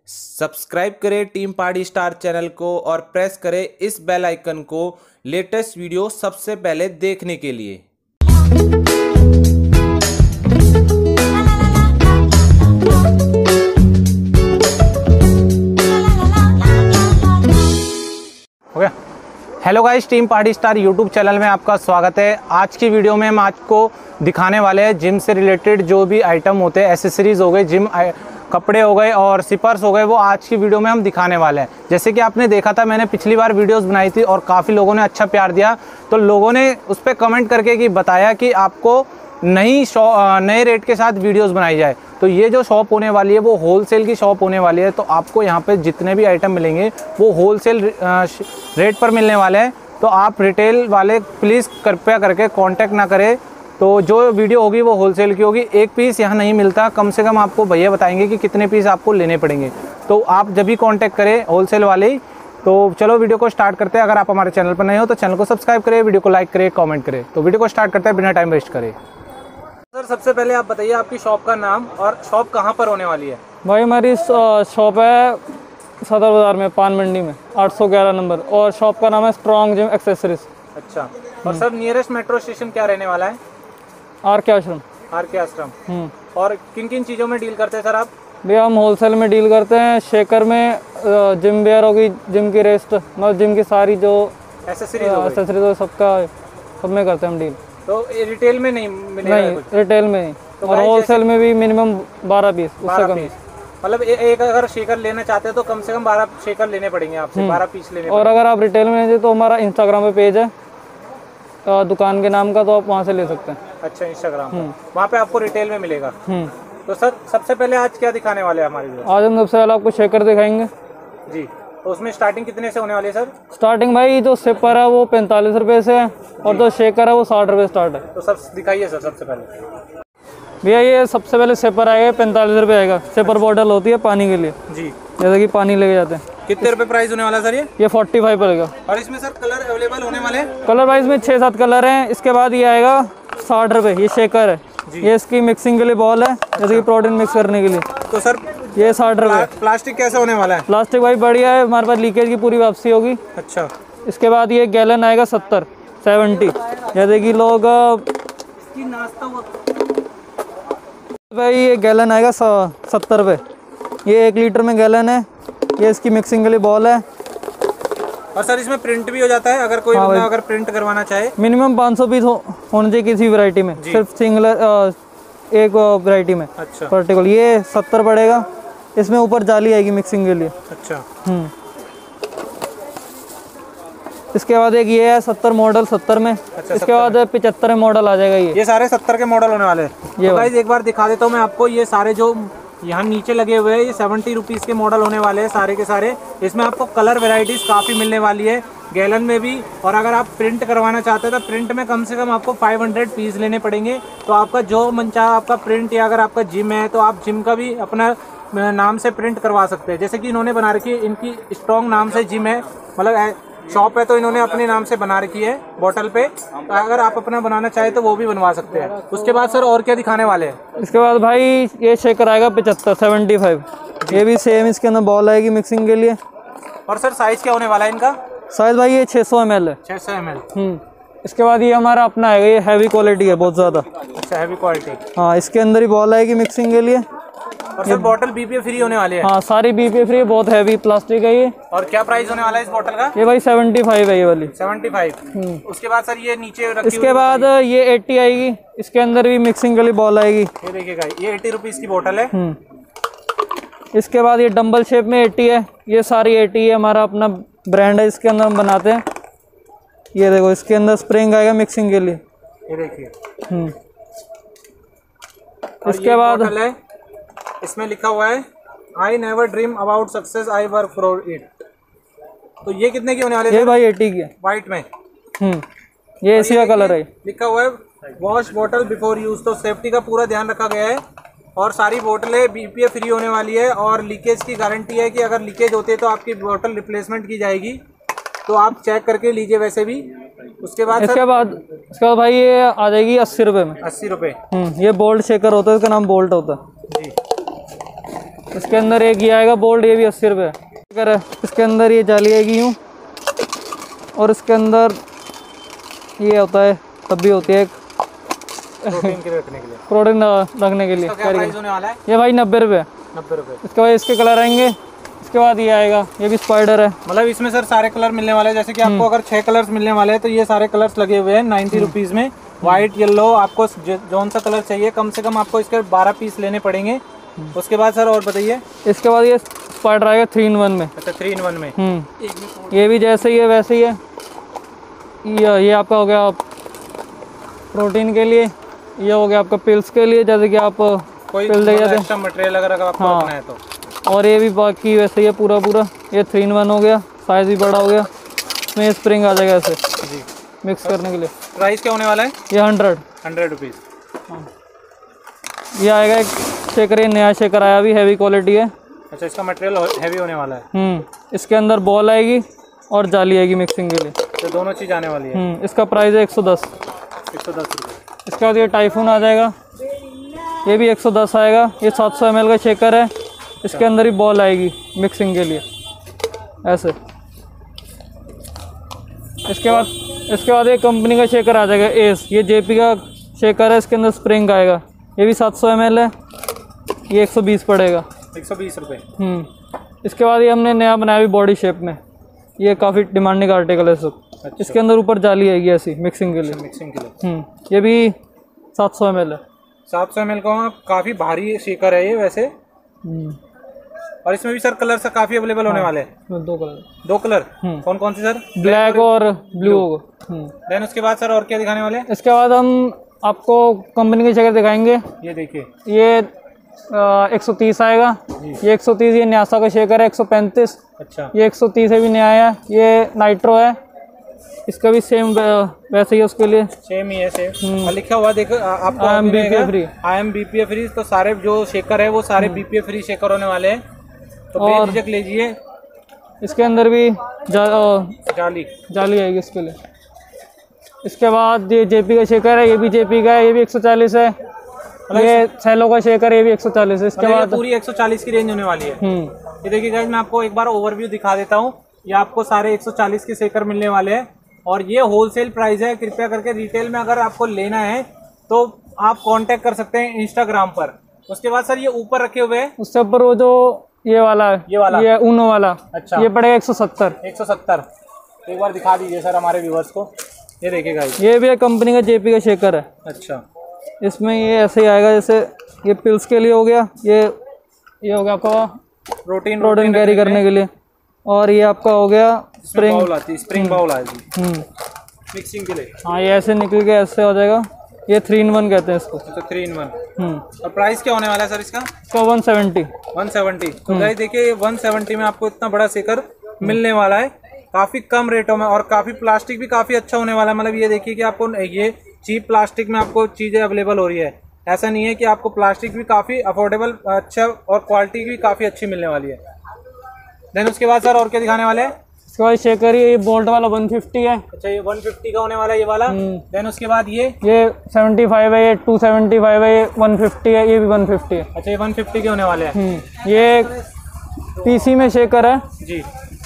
Subscribe करें team Pahadi star channel को और प्रेस करें इस बेल आइकन को लेटेस्ट वीडियो सबसे पहले देखने के लिए। हो गया। Hello guys, team Pahadi star YouTube channel में आपका स्वागत है। आज की वीडियो में हम आपको दिखाने वाले हैं जिम से रिलेटेड जो भी आइटम होते हैं, एसेसरीज हो गए, जिम कपड़े हो गए और सिपर्स हो गए, वो आज की वीडियो में हम दिखाने वाले हैं। जैसे कि आपने देखा था, मैंने पिछली बार वीडियोस बनाई थी और काफ़ी लोगों ने अच्छा प्यार दिया, तो लोगों ने उस पर कमेंट करके कि बताया कि आपको नए रेट के साथ वीडियोस बनाई जाए। तो ये जो शॉप होने वाली है वो होलसेल की शॉप होने वाली है, तो आपको यहाँ पे जितने भी आइटम मिलेंगे वो होलसेल रेट पर मिलने वाले हैं। तो आप रिटेल वाले प्लीज़ कृपया करके कांटेक्ट ना करें। तो जो वीडियो होगी वो होलसेल की होगी। एक पीस यहाँ नहीं मिलता, कम से कम आपको भैया बताएंगे कि कितने पीस आपको लेने पड़ेंगे, तो आप जब भी कांटेक्ट करें होलसेल वाले ही। तो चलो वीडियो को स्टार्ट करते हैं। अगर आप हमारे चैनल पर नए हो तो चैनल को सब्सक्राइब करें, वीडियो को लाइक करें, कमेंट करें। तो वीडियो को स्टार्ट करते हैं बिना टाइम वेस्ट करें। सर, सबसे पहले आप बताइए आपकी शॉप का नाम और शॉप कहाँ पर होने वाली है। भाई हमारी शॉप है सदर बाज़ार में, पान मंडी में, 811 नंबर, और शॉप का नाम है स्ट्रॉन्ग जिम एक्सेसरीज। अच्छा, और सर नियरेस्ट मेट्रो स्टेशन क्या रहने वाला है? आर के आश्रम। आर के आश्रम। और किन किन चीज़ों में डील करते हैं सर आप? भैया हम होलसेल में डील करते हैं। शेकर में जिम वेयर होगी, जिम की रेस्ट, मतलब जिम की सारी जो एसेसरीज हो सब में करते हैं हम डील। तो रिटेल में नहीं मिलेगा? नहीं, रिटेल में नहीं। तो और होलसेल में भी मिनिमम 12 पीस, उससे कम। मतलब एक अगर शेकर लेना चाहते हो तो कम से कम 12 शेकर लेने पड़ेंगे आपसे, 12 पीस लेने। और अगर आप रिटेल में तो हमारा इंस्टाग्राम पे पेज है दुकान के नाम का, तो आप वहाँ से ले सकते हैं। अच्छा, इंस्टाग्राम वहाँ पे आपको रिटेल में मिलेगा। तो सर सबसे पहले आज क्या दिखाने वाले हैं हमारे लिए? आज हम सबसे पहले आपको शेकर दिखाएंगे जी। तो उसमें स्टार्टिंग कितने से होने वाली है सर? स्टार्टिंग भाई जो सिपर है वो 45 रुपये से है, और जो शेकर है वो 60 रुपये स्टार्ट है। तो सब दिखाइए सर। सबसे पहले भैया ये सबसे पहले सिपर आएगा, 45 रुपये आएगा। सिपर बॉटल होती है पानी के लिए जी, जैसे कि पानी लेके जाते हैं। कितने रुपए प्राइस होने वाला है सर ये? 45 पड़ेगा। और इसमें सर कलर अवेलेबल होने वाले हैं? कलर वाइज में 6-7 कलर हैं। इसके बाद ये आएगा 60 रुपये, ये शेकर है। ये इसकी मिक्सिंग के लिए बॉल है, जैसे कि प्रोटीन मिक्स करने के लिए। तो सर ये 60 रुपये। प्लास्टिक कैसा होने वाला है? प्लास्टिक भाई बढ़िया है, हमारे पास लीकेज की पूरी वापसी होगी। अच्छा। इसके बाद ये गैलन आएगा 70, जैसे कि लोग भाई ये गैलन आएगा 70 रुपये। ये 1 लीटर में गैलन है। ये इसकी मिक्सिंग के लिए बॉल है। और सर इसमें प्रिंट भी हो जाता है अगर कोई बंदा अगर प्रिंट करवाना चाहे? मिनिमम 500 पीस होने चाहिए किसी वैरायटी में, सिर्फ सिंगल एक वैरायटी में। अच्छा। पर्टिकुलर ये 70 पड़ेगा। इसमें ऊपर जाली आएगी मिक्सिंग के लिए। अच्छा। इसके बाद एक ये है 70 मॉडल 70 में। अच्छा, इसके बाद 75 मॉडल आ जाएगा। ये सारे 70 के मॉडल होने वाले हैं। तो गाइस एक बार दिखा देता हूँ मैं आपको। ये सारे जो यहाँ नीचे लगे हुए हैं ये 70 रुपीज़ के मॉडल होने वाले हैं सारे के सारे। इसमें आपको कलर वेराइटीज़ काफ़ी मिलने वाली है, गैलन में भी। और अगर आप प्रिंट करवाना चाहते हैं तो प्रिंट में कम से कम आपको 500 पीस लेने पड़ेंगे। तो आपका जो मन चाहे आपका प्रिंट, या अगर आपका जिम है तो आप जिम का भी अपना नाम से प्रिंट करवा सकते हैं। जैसे कि इन्होंने बना रखी है, इनकी स्ट्रॉन्ग नाम से जिम है, मतलब शॉप है, तो इन्होंने अपने नाम से बना रखी है बॉटल पे। तो अगर आप अपना बनाना चाहे तो वो भी बनवा सकते हैं। उसके बाद सर और क्या दिखाने वाले हैं? इसके बाद भाई ये शेकर आएगा 75। ये भी सेम, इसके अंदर बॉल आएगी मिक्सिंग के लिए। और सर साइज क्या होने वाला है इनका? साइज भाई ये 600 ml है। 600 ml। इसके बाद ये हमारा अपना आएगा, ये हैवी क्वालिटी है बहुत ज़्यादा। अच्छा, हैवी क्वालिटी। हाँ, इसके अंदर ही बॉल आएगी मिक्सिंग के लिए। और सर बॉटल BPA फ्री होने वाली है? हाँ, सारी BPA फ्री, बहुत हैवी प्लास्टिक है ये। और क्या प्राइस होने वाला है इस बॉटल का? ये भाई 75 है ये वाली। 75। उसके बाद सर ये नीचे रखी इसके बाद ये 80 आएगी। इसके अंदर भी मिक्सिंग के लिए बॉल आएगी। ये देखिएगा, ये 80 रुपीज़ की बॉटल है। इसके बाद ये डंबल शेप में 80 है। ये सारी 80 है, हमारा अपना ब्रांड है, इसके अंदर हम बनाते हैं। ये देखो, इसके अंदर स्प्रिंग आएगा मिक्सिंग के लिए। ये देखिए। इसके बाद है, इसमें लिखा हुआ है I never dream about success, I work for it. तो ये कितने की होने वाले? ये भाई 80 की है, व्हाइट में। ये इसी का कलर है। लिखा हुआ है वॉश बॉटल बिफोर यूज। तो सेफ्टी का पूरा ध्यान रखा गया है। और सारी बोतलें BPA फ्री होने वाली है। और लीकेज की गारंटी है कि अगर लीकेज होते तो आपकी बोतल रिप्लेसमेंट की जाएगी। तो आप चेक करके लीजिए वैसे भी। उसके बाद इसके बाद भाई ये आ जाएगी 80 रुपये में। 80 रुपये। ये बोल्ट शेकर होता है, इसका नाम बोल्ट होता है जी। इसके अंदर एक ये आएगा बोल्ट, ये भी 80 रुपये है। इसके अंदर ये जाली आएगी यूँ, और इसके अंदर ये होता है, तब भी होती है एक प्रोटीन के रखने के लिए, प्रोटीन रखने के लिए। क्या प्राइस होने वाला है? ये भाई 90 रुपये। 90 रुपये। इसके बाद इसके कलर आएंगे, इसके बाद ये आएगा, ये भी स्पाइडर है। मतलब इसमें सर सारे कलर मिलने वाले हैं, जैसे कि आपको अगर 6 कलर्स मिलने वाले हैं तो ये सारे कलर्स लगे हुए हैं 90 रुपीज़ में। व्हाइट, येलो, आपको जौन सा कलर चाहिए कम से कम आपको इसके 12 पीस लेने पड़ेंगे। उसके बाद सर और बताइए। इसके बाद ये स्पाइडर आएगा 3 in 1 में। अच्छा, 3 in 1 में। ये भी जैसे ही है वैसे ही है। ये आपका हो गया प्रोटीन के लिए, ये हो गया आपका पिल्स के लिए, जैसे कि आप कोई पिल दे जाते हैं। एक्स्ट्रा मटेरियल अगर आपको रखना है तो। और ये भी बाकी वैसे ही है पूरा। ये 3 in 1 हो गया, साइज भी बड़ा हो गया। इसमें स्प्रिंग आ जाएगा ऐसे जी मिक्स करने के लिए। प्राइस क्या होने वाला है? ये 100 रुपीज़। ये आएगा एक शेकर, ये नया शेकर आया, अभी हैवी क्वालिटी है। अच्छा, इसका मटेरियल हैवी होने वाला है। इसके अंदर बॉल आएगी और जाली आएगी मिक्सिंग के लिए, तो दोनों चीज़ आने वाली है। इसका प्राइस है 110 रुपये। इसके बाद ये टाइफून आ जाएगा, ये भी 110 आएगा। ये 700 ml का शेकर है, इसके अंदर ही बॉल आएगी मिक्सिंग के लिए ऐसे। इसके बाद ये कंपनी का शेकर आ जाएगा एस, ये जेपी का शेकर है, इसके अंदर स्प्रिंग आएगा। ये भी 700 ml है, ये 120 पड़ेगा। 120 रुपये। इसके बाद ये हमने नया बनाया भी बॉडी शेप में, ये काफ़ी डिमांडिंग आर्टिकल है सब। अच्छा। इसके अंदर ऊपर जाली आएगी ऐसी मिक्सिंग के लिए। ये भी 700 ml है। 700 ml का काफ़ी भारी शेकर है ये वैसे। और इसमें भी सर कलर सर काफ़ी अवेलेबल होने वाले हैं। 2 कलर। कौन कौन से सर? ब्लैक और ब्लू। देन उसके बाद सर और क्या दिखाने वाले हैं? इसके बाद हम आपको कंपनी के शेकर दिखाएंगे। ये देखिए, ये 130 आएगा। ये 130, ये न्यासा का शेकर है 135। अच्छा, ये 130 है, भी नया आया। ये नाइट्रो है, इसका भी सेम वैसे ही उसके लिए सेम ही है। सेम लिखा हुआ देखो आपको, I am BPA free. I am BPA free. तो सारे जो शेकर है वो सारे बीपीए फ्री शेकर होने वाले हैं, तो बेझिझक लीजिए। इसके अंदर भी जाली आएगी इसके लिए। इसके बाद ये जेपी का शेकर है, ये भी जेपी का है, ये भी 140 है। ये सेलो का शेकर, ये भी 140 है। इसके बाद पूरी 140 की रेंज होने वाली है। ये देखिए गाइस, मैं आपको एक बार ओवरव्यू दिखा देता हूँ। ये आपको सारे 140 के शेकर मिलने वाले हैं, और ये होलसेल प्राइस है। कृपया करके रिटेल में अगर आपको लेना है तो आप कांटेक्ट कर सकते हैं इंस्टाग्राम पर। उसके बाद सर ये ऊपर रखे हुए हैं, उससे ऊपर वो जो ये वाला ये ऊनो वाला। अच्छा, ये पड़ेगा 170। 170। एक बार दिखा दीजिए सर हमारे व्यूवर्स को। ये देखिएगा, ये भी एक कंपनी का जेपी का शेकर है। अच्छा, इसमें ये ऐसे ही आएगा, जैसे ये पिल्स के लिए हो गया, ये हो गया आपका प्रोटीन कैरी करने के लिए, और ये आपका हो गया स्प्रिंग बाउल आएगी मिक्सिंग के लिए। हाँ, ये ऐसे निकल के ऐसे हो जाएगा। ये 3 in 1 कहते हैं इसको। अच्छा, 3 in 1। और प्राइस क्या होने वाला है सर इसका? 170। तो गाइस देखिए, 170 में आपको इतना बड़ा शेकर मिलने वाला है, काफी कम रेटों में। और काफी प्लास्टिक भी काफी अच्छा होने वाला है। मतलब ये देखिए कि आपको ये चीप प्लास्टिक में आपको चीजें अवेलेबल हो रही है। ऐसा नहीं है कि आपको प्लास्टिक भी काफी अफोर्डेबल अच्छा और क्वालिटी भी काफी अच्छी मिलने वाली है। देन उसके बाद सर और क्या दिखाने वाले हैं? इसके बाद शेकर ये बोल्ट वाला 150 है। अच्छा, ये 150 का होने वाला है ये वाला। देन उसके बाद ये 75 है, ये 275 है, ये 150 है, ये भी 150 है। अच्छा, ये 150 के होने वाले हैं। ये पीसी में शेकर है जी।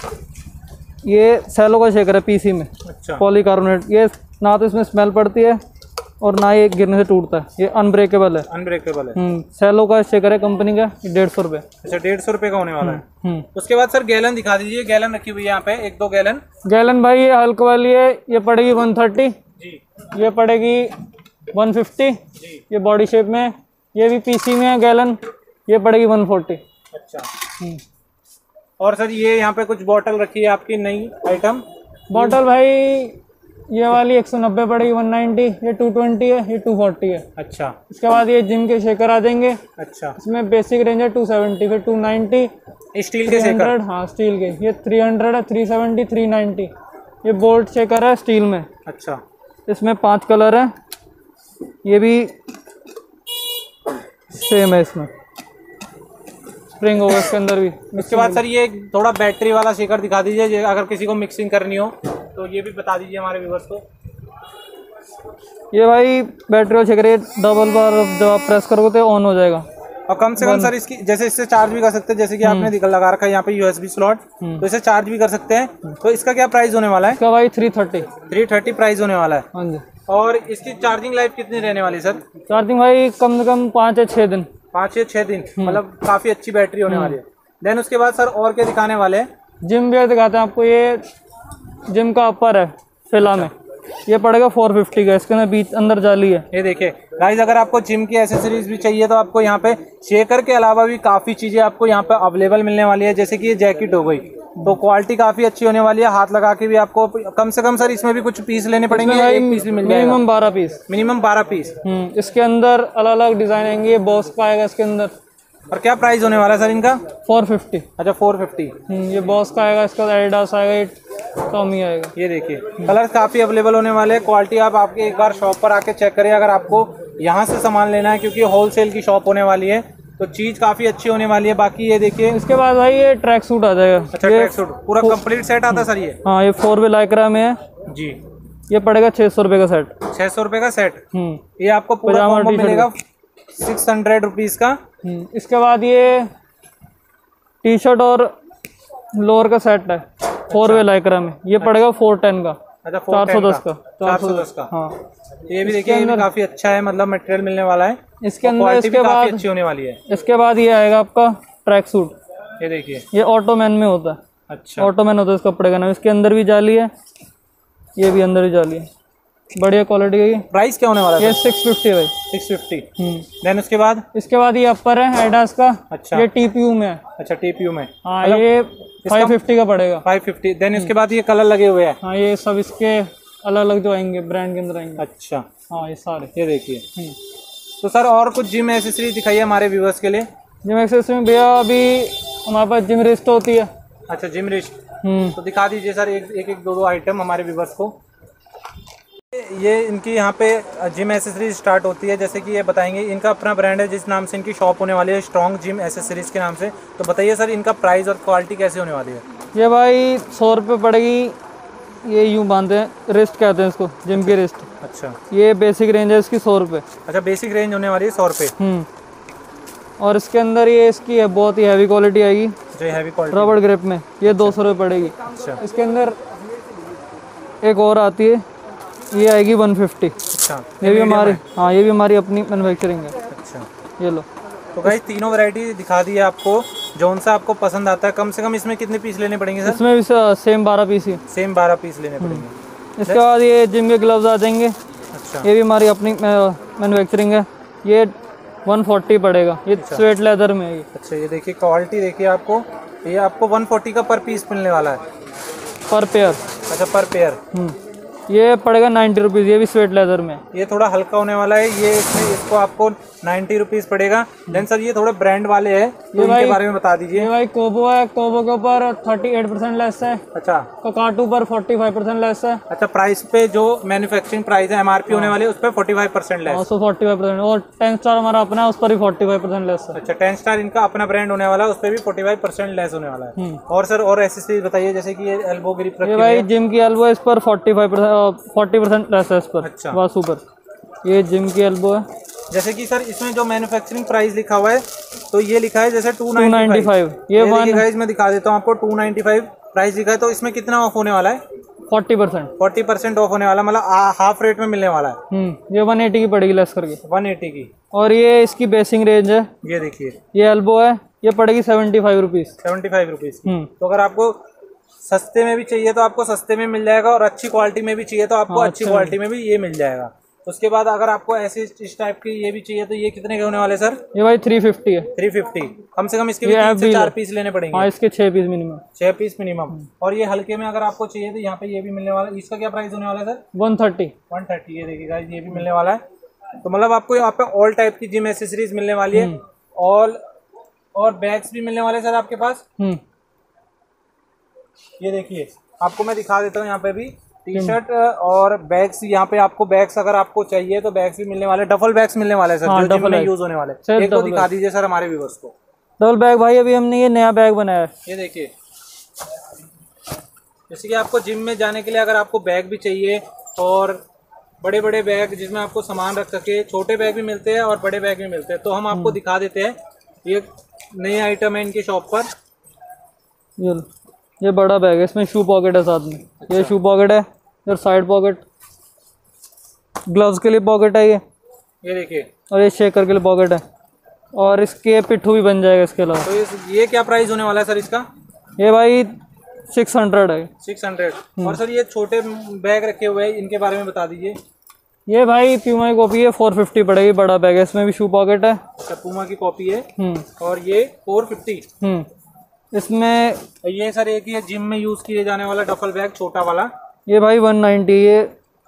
ये सेलो का शेकर है पीसी में। अच्छा, पॉलीकार्बोनेट। ये ना तो इसमें स्मेल पड़ती है और ना ये गिरने से टूटता है, ये अनब्रेकेबल है। सेलो का शेकर है कंपनी का, 150 रुपये। अच्छा, 150 रुपये का होने वाला है। उसके बाद सर गैलन दिखा दीजिए। गैलन रखी हुई है यहाँ पे 1-2 गैलन भाई, ये हल्क वाली है, ये पड़ेगी 130 जी। ये पड़ेगी 150 जी। ये बॉडी शेप में। ये भी पीसी में है गैलन, ये पड़ेगी 140। अच्छा। और सर ये यहाँ पे कुछ बॉटल रखी है आपकी नई आइटम। बॉटल भाई ये वाली 190 पड़ेगी 190, ये 220 है, ये 240 है। अच्छा। इसके बाद ये जिम के शेकर आ जाएंगे। अच्छा। इसमें बेसिक रेंज है 270, फिर 290 स्टील के शेकर। हाँ, स्टील के। ये 300 है, 370, 390। ये बोल्ट शेकर है स्टील में। अच्छा। इसमें 5 कलर है, ये भी सेम है। इसमें स्प्रिंग होगा इसके अंदर भी। उसके बाद सर ये थोड़ा बैटरी वाला शेकर दिखा दीजिए, अगर किसी को मिक्सिंग करनी हो तो ये भी बता दीजिए हमारे व्यूअर्स को। ये भाई बैटरी वाला शेकर, ये डबल बार जब आप प्रेस करोगे तो ऑन हो जाएगा। और कम से कम सर इसकी जैसे इससे चार्ज भी कर सकते हैं, जैसे कि आपने लगा रखा है यहाँ पे यूएसबी स्लॉट, तो इसे चार्ज भी कर सकते हैं। तो इसका क्या प्राइस होने वाला है? इसका भाई 330 प्राइस होने वाला है। हाँ जी। और इसकी चार्जिंग लाइफ कितनी रहने वाली सर? चार्जिंग भाई कम से कम 5 या 6 दिन। 5 या 6 दिन, मतलब काफी अच्छी बैटरी होने वाली है। देन उसके बाद सर और क्या दिखाने वाले हैं? जिम बियर दिखाते हैं आपको। ये जिम का अपर है फिला में, ये पड़ेगा 450 का। इसके अंदर बीच अंदर जाली है। ये देखिए गाइस, अगर आपको जिम की एसेसरीज भी चाहिए तो आपको यहाँ पे शेकर के अलावा भी काफी चीजें आपको यहाँ पे अवेलेबल मिलने वाली है। जैसे कि ये जैकेट हो गई, तो क्वालिटी काफी अच्छी होने वाली है। हाथ लगा के भी आपको कम से कम सर इसमें भी कुछ पीस लेने पड़ेंगे, एक पीस भी मिल जाएगा? Minimum 12 piece. Minimum 12 piece. इसके अंदर अलग अलग डिजाइन आएंगे। बॉस का आएगा इसके अंदर। और क्या प्राइस होने वाला है सर इनका? 450। अच्छा 450। ये बॉस का आएगा, इसका एडिडास आएगा, ये टॉमी आएगा। ये देखिए कलर काफी अवेलेबल होने वाले हैं। क्वालिटी आप आपके एक बार शॉप पर आके चेक करिए, अगर आपको यहाँ से सामान लेना है, क्योंकि होलसेल की शॉप होने वाली है, तो चीज काफी अच्छी होने वाली है। बाकी ये देखिए, इसके बाद भाई ये ट्रैक सूट आ जाएगा। अच्छा ट्रैक सूट पूरा कंप्लीट सेट आता है सर ये? हाँ, ये 4 वे लाइक्रा में है जी। ये पड़ेगा 600 रुपये का सेट। 600 रुपये का सेट। ये आपको पूरा कॉम्बो मिलेगा 600 रुपीज का। इसके बाद ये टी शर्ट और लोअर का सेट है 4 वे लाइक्रा में। ये पड़ेगा 410 का। अच्छा 410 का। 410 का। हाँ, ये भी देखिए, ये भी काफी अच्छा है, मतलब मटेरियल मिलने वाला है इसके अंदर। इसके बाद काफी अच्छी होने वाली है। इसके बाद ये आएगा आपका ट्रैक सूट। ये देखिए, ये ऑटोमैन में होता है। अच्छा ऑटोमैन होता है इस कपड़े का नाम। इसके अंदर भी जाली है, ये भी अंदर भी जाली है, बढ़िया क्वालिटी का। प्राइस क्या होने वाला है? ये 650 भाई। 650। देन उसके बाद ये अपर है एडास का। अच्छा, ये टीपीयू में है। अच्छा टीपीयू में। हाँ, ये 550 का पड़ेगा। 550। देन उसके बाद ये कलर लगे हुए हैं। हाँ, ये सब इसके अलग अलग जो आएंगे ब्रांड के अंदर आएंगे। अच्छा हाँ, ये सारे। ये देखिए। तो सर और कुछ जिम एसेसरी दिखाइए हमारे व्यूअर्स के लिए। जिम एक्सेसरी में भैया अभी हमारे पास जिम रिस्ट होती है। अच्छा जिम रिस्ट, तो दिखा दीजिए सर एक दो आइटम हमारे व्यूअर्स को। ये इनकी यहाँ पे जिम एसेसरीज स्टार्ट होती है, जैसे कि ये बताएंगे। इनका अपना ब्रांड है जिस नाम से इनकी शॉप होने वाली है, स्ट्रॉन्ग जिम एसेसरीज के नाम से। तो बताइए सर इनका प्राइस और क्वालिटी कैसे होने वाली है? ये भाई 100 रुपये पड़ेगी। ये यूँ बांधते हैं, रिस्ट कहते हैं इसको, जिम की रिस्ट। अच्छा, ये बेसिक रेंज है इसकी 100 रुपये। अच्छा बेसिक रेंज होने वाली है 100 रुपये। और इसके अंदर ये इसकी है बहुत ही हैवी क्वालिटी आएगी, जो हैवी क्वालिटी रबड़ ग्रिप में। ये 200 रुपये पड़ेगी। अच्छा, इसके अंदर एक और आती है, ये आएगी 150। अच्छा, ये भी हमारी, हाँ ये भी हमारी अपनी मैन्युफैक्चरिंग है। अच्छा, ये लो। तो भाई तीनों वैरायटी दिखा दी है आपको, जौन सा आपको पसंद आता है। कम से कम इसमें कितने पीस लेने पड़ेंगे सर? इसमें भी सेम 12 पीस ही। सेम 12 पीस लेने पड़ेंगे। इसके बाद ये जिम के ग्लव्स आ जाएंगे। अच्छा, ये भी हमारी अपनी मैन्युफैक्चरिंग है। ये 140 पड़ेगा। ये स्वेट लेदर में है। अच्छा ये देखिए क्वालिटी देखिए आपको, ये आपको 140 का पर पीस मिलने वाला है, पर पेयर। अच्छा पर पेयर। ये पड़ेगा 90 रुपीज़। ये भी स्वेट लेदर में। ये थोड़ा हल्का होने वाला है, ये इसको आपको 90 रुपीज़ पड़ेगा। देन सर ये थोड़े ब्रांड वाले हैं, तो इनके बारे में बता दीजिए। ये भाई कोबो है। कोबो के ऊपर 38% लेस है। अच्छा, ककाटू पर 45% लेस है। अच्छा प्राइस पे जो मैन्युफैक्चरिंग प्राइस है एमआरपी होने वाली है उस पर 45% लेस। 45%। और 10 स्टार हमारा अपना है, उस पर भी 45% लेस है। अच्छा 10 स्टार इनका अपना ब्रांड होने वाला है, उस पर भी 45% लेस होने वाला है। और सर और एसेसरीज बताइए, जैसे कि ये एल्बो ग्रिप रखी है। ये भाई जिम की एल्बो है, इस पर 40% लेस है इस पर। अच्छा, बस ऊपर ये जिम की एल्बो है। जैसे कि सर इसमें जो मैन्युफैक्चरिंग प्राइस लिखा हुआ है, तो ये लिखा है जैसे 295। ये गाइस मैं दिखा देता हूँ आपको, 295 प्राइस लिखा है। तो इसमें कितना ऑफ होने वाला है? 40% ऑफ होने वाला, मतलब हाफ रेट में मिलने वाला है। ये 180 की पड़ेगी लेस करके। 180 की। और ये इसकी बेसिंग रेंज है। ये देखिए, ये एल्बो है, ये पड़ेगी 75 रुपीज़। 75 रुपीज़। तो अगर आपको सस्ते में भी चाहिए तो आपको सस्ते में मिल जाएगा, और अच्छी क्वालिटी में भी चाहिए तो आपको अच्छी क्वालिटी में भी ये मिल जाएगा। उसके बाद अगर आपको ऐसे इस टाइप की ये भी चाहिए तो ये कितने के होने वाले सर? ये भाई 350 है। 350। कम से कम इसके भी 3 से 4 पीस लेने पड़ेंगे। हाँ, इसके 6 पीस मिनिमम। 6 piece minimum. और ये हल्के में अगर आपको चाहिए तो यहाँ पे ये भी मिलने वाला है। इसका क्या प्राइस होने वाला है सर? 130। 130। ये देखिएगा, ये भी मिलने वाला है। तो मतलब आपको यहाँ पे ऑल टाइप की जिम एसेसरीज मिलने वाली है। और बैग्स भी मिलने वाले सर आपके पास। ये देखिए आपको मैं दिखा देता हूँ, यहाँ पे भी टी शर्ट और बैग्स। यहाँ पे आपको बैग्स अगर आपको चाहिए तो बैग्स भी मिलने वाले, डबल बैग्स मिलने वाले सर। जो जिम में यूज होने वाले। एक तो दिखा दीजिए सर हमारे व्यूअर्स को। डबल बैग भाई अभी हमने ये नया बैग बनाया है। ये देखिए, जैसे कि आपको जिम में जाने के लिए अगर आपको बैग भी चाहिए, और बड़े बड़े बैग जिसमें आपको सामान रख सके, छोटे बैग भी मिलते हैं और बड़े बैग भी मिलते हैं। तो हम आपको दिखा देते हैं ये नई आइटम है इनकी शॉप पर। ये बड़ा बैग है, इसमें शू पॉकेट है साथ में। ये शू पॉकेट है, इधर साइड पॉकेट, ग्लव्स के लिए पॉकेट है ये देखिए, और ये शेकर के लिए पॉकेट है, और इसके पिट्ठू भी बन जाएगा इसके अलावा। तो ये क्या प्राइस होने वाला है सर इसका? ये भाई 600 है। 600। और सर ये छोटे बैग रखे हुए हैं, इनके बारे में बता दीजिए। ये भाई प्यूमा की कॉपी है, 450 पड़ेगी, बड़ा बैग है, इसमें भी शू पॉकेट है। अच्छा, पूमा की कॉपी है। और ये 450। इसमें ये सर एक ही जिम में यूज किए जाने वाला डफल बैग छोटा वाला। ये भाई 190, ये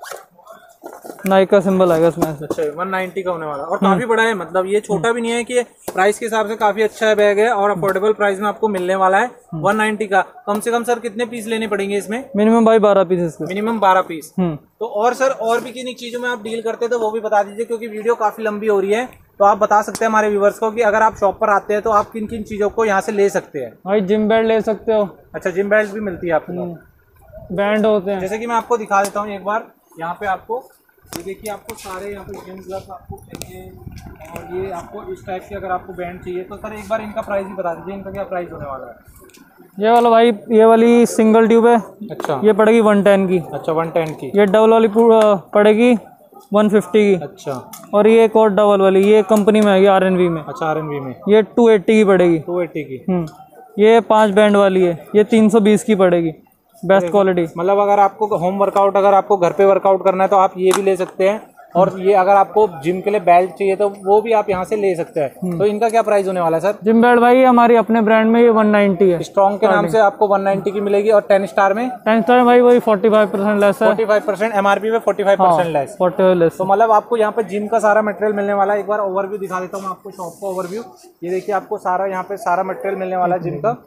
नाइक का सिंबल आएगा इसमें। अच्छा, 190 का होने वाला, और काफी बड़ा है, मतलब ये छोटा भी नहीं है कि प्राइस के हिसाब से काफी अच्छा है बैग है, और अफोर्डेबल प्राइस में आपको मिलने वाला है 190 का। कम से कम सर कितने पीस लेने पड़ेंगे इसमें? मिनिमम भाई 12 पीस इसके। Minimum 12 piece. तो और सर और भी किन चीजों में आप डील करते हैं तो वो भी बता दीजिए, क्योंकि वीडियो काफी लंबी हो रही है। तो आप बता सकते हैं हमारे व्यूवर्स को कि अगर आप शॉप पर आते हैं तो आप किन किन चीजों को यहाँ से ले सकते हैं? भाई जिम बेल्ट ले सकते हो। अच्छा, जिम बेल्ट भी मिलती है आपको? बैंड होते हैं, जैसे कि मैं आपको दिखा देता हूँ एक बार। यहाँ पे आपको ये देखिए, आपको सारे यहाँ पे जिम ग्लव्स आपको चाहिए, और ये आपको इस टाइप के अगर आपको बैंड चाहिए तो सर एक बार इनका प्राइस भी बता दीजिए, इनका क्या प्राइस होने वाला है? ये वाला भाई, ये वाली सिंगल ट्यूब है। अच्छा, ये पड़ेगी 110 की। अच्छा, 110 की। ये डबल वाली पड़ेगी 150 की। अच्छा, और ये एक और डबल वाली, ये कंपनी में आएगी RNV में। अच्छा, RNV में। ये 280 की पड़ेगी। 280 की। ये 5 बैंड वाली है, ये 320 की पड़ेगी, बेस्ट क्वालिटी। मतलब अगर आपको होम वर्कआउट, अगर आपको घर पे वर्कआउट करना है तो आप ये भी ले सकते हैं, और ये अगर आपको जिम के लिए बेल्ट चाहिए तो वो भी आप यहाँ से ले सकते हैं। तो इनका क्या प्राइस होने वाला है सर? जिम बेल्ट भाई हमारी अपने ब्रांड में ये 190 है। स्ट्रॉन्ग के नाम से आपको 190 की मिलेगी, और 10 स्टार में? 10 स्टार में भाई वही 45% लेस है। 45% MRP में 45% लेस। 40 लेस। तो मतलब आपको यहाँ पे जिम का सारा मटेरियल मिलने वाला है। एक बार ओवरव्यू दिखा देता हूँ मैं आपको, शॉप का ओवरव्यू। ये देखिए, आपको सारा यहाँ पे सारा मटेरियल मिलने वाला है जिम का।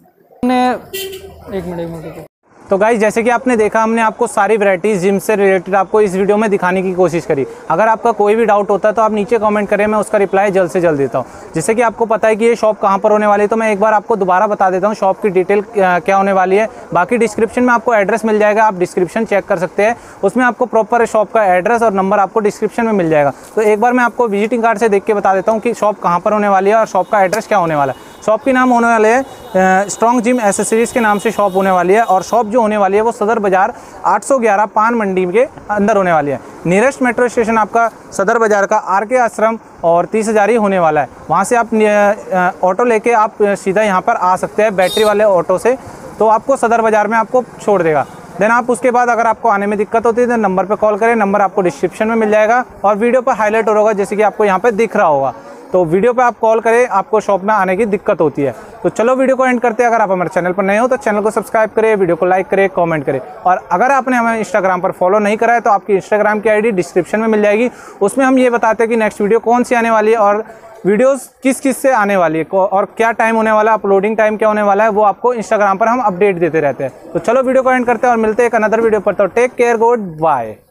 एक मिनट। तो गाइस, जैसे कि आपने देखा, हमने आपको सारी वैरायटीज़ जिम से रिलेटेड आपको इस वीडियो में दिखाने की कोशिश करी। अगर आपका कोई भी डाउट होता है तो आप नीचे कमेंट करें, मैं उसका रिप्लाई जल्द से जल्द देता हूँ। जैसे कि आपको पता है कि ये शॉप कहाँ पर होने वाली है, तो मैं एक बार आपको दोबारा बता देता हूँ शॉप की डिटेल क्या होने वाली है। बाकी डिस्क्रिप्शन में आपको एड्रेस मिल जाएगा, आप डिस्क्रिप्शन चेक कर सकते हैं, उसमें आपको प्रॉपर शॉप का एड्रेस और नंबर आपको डिस्क्रिप्शन में मिल जाएगा। तो एक बार मैं आपको विजिटिंग कार्ड से देख के बता देता हूँ कि शॉप कहाँ पर होने वाली है और शॉप का एड्रेस क्या होने वाला है। शॉप के नाम होने वाले है स्ट्रॉन्ग जिम एसेसरीज के नाम से शॉप होने वाली है, और शॉप जो होने वाली है वो सदर बाजार 811 पान मंडी के अंदर होने वाली है। नियरेस्ट मेट्रो स्टेशन आपका सदर बाजार का RK आश्रम और 30,000 ही होने वाला है। वहाँ से आप ऑटो लेके आप सीधा यहाँ पर आ सकते हैं बैटरी वाले ऑटो से, तो आपको सदर बाजार में आपको छोड़ देगा। देन आप उसके बाद अगर आपको आने में दिक्कत होती है तो नंबर पर कॉल करें, नंबर आपको डिस्क्रिप्शन में मिल जाएगा और वीडियो पर हाईलाइट हो रहा होगा, जैसे कि आपको यहाँ पर दिख रहा होगा। तो वीडियो पे आप कॉल करें, आपको शॉप में आने की दिक्कत होती है। तो चलो वीडियो को एंड करते हैं। अगर आप हमारे चैनल पर नए हो तो चैनल को सब्सक्राइब करें, वीडियो को लाइक करें, कमेंट करें, और अगर आपने हमें इंस्टाग्राम पर फॉलो नहीं करा है तो आपकी इंस्टाग्राम की आईडी डिस्क्रिप्शन में मिल जाएगी। उसमें हम ये बताते हैं कि नेक्स्ट वीडियो कौन सी आने वाली है और वीडियोस किस किस से आने वाली है और क्या टाइम होने वाला है, अपलोडिंग टाइम क्या होने वाला है, वो आपको इंस्टाग्राम पर हम अपडेट देते रहते हैं। तो चलो वीडियो को एंड करते हैं और मिलते हैं एक अनदर वीडियो पर। तो टेक केयर, गुड बाय।